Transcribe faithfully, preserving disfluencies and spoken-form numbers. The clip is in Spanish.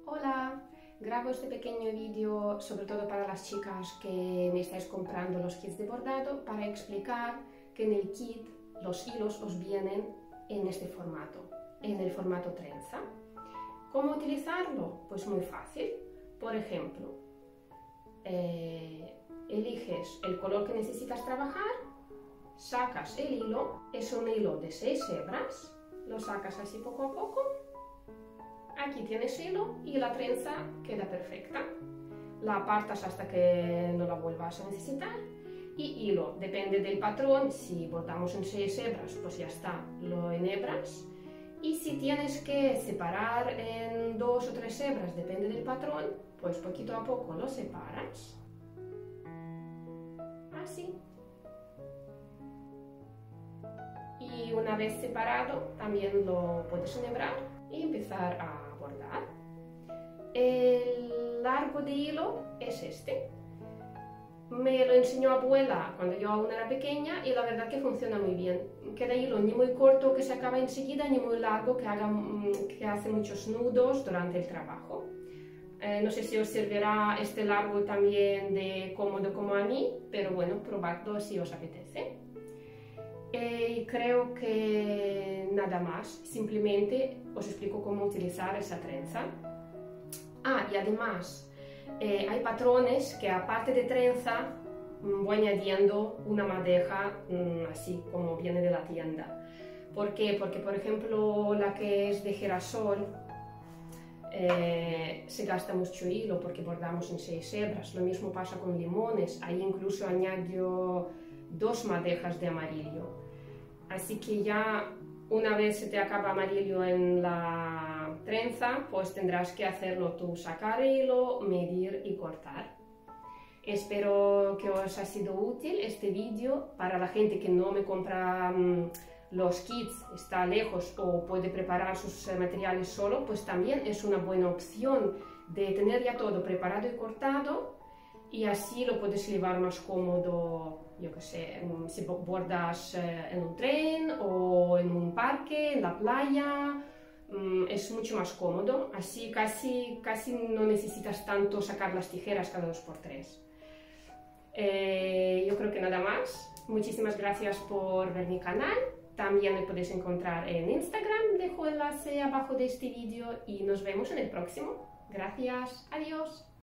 Hola, grabo este pequeño vídeo sobre todo para las chicas que me estáis comprando los kits de bordado para explicar que en el kit los hilos os vienen en este formato, en el formato trenza. ¿Cómo utilizarlo? Pues muy fácil. Por ejemplo, eh, eliges el color que necesitas trabajar, sacas el hilo, es un hilo de seis hebras, lo sacas así poco a poco. Aquí tienes hilo y la trenza queda perfecta. La apartas hasta que no la vuelvas a necesitar. Y hilo, depende del patrón, si bordamos en seis hebras, pues ya está, lo enhebras. Y si tienes que separar en dos o tres hebras, depende del patrón, pues poquito a poco lo separas. Así. Y una vez separado, también lo puedes enhebrar y empezar a bordar. El largo de hilo es este. Me lo enseñó abuela cuando yo aún era pequeña y la verdad que funciona muy bien. Queda hilo ni muy corto que se acaba enseguida, ni muy largo que, haga, que hace muchos nudos durante el trabajo. Eh, no sé si os servirá este largo también de cómodo como a mí, pero bueno, probadlo si os apetece. Y eh, creo que nada más, simplemente os explico cómo utilizar esa trenza. Ah, y además eh, hay patrones que aparte de trenza voy añadiendo una madeja mmm, así como viene de la tienda. ¿Por qué? Porque por ejemplo la que es de girasol eh, se gasta mucho hilo porque bordamos en seis hebras. Lo mismo pasa con limones, ahí incluso añado dos madejas de amarillo. Así que ya una vez se te acaba amarillo en la trenza, pues tendrás que hacerlo tú, sacar el hilo, medir y cortar. Espero que os ha sido útil este vídeo para la gente que no me compra um, los kits, está lejos o puede preparar sus materiales solo, pues también es una buena opción de tener ya todo preparado y cortado. Y así lo puedes llevar más cómodo, yo que sé, si bordas eh, en un tren o en un parque, en la playa, mm, es mucho más cómodo, así casi, casi no necesitas tanto sacar las tijeras cada dos por tres. Eh, yo creo que nada más. Muchísimas gracias por ver mi canal. También me podéis encontrar en Instagram, dejo el enlace abajo de este vídeo y nos vemos en el próximo. Gracias, adiós.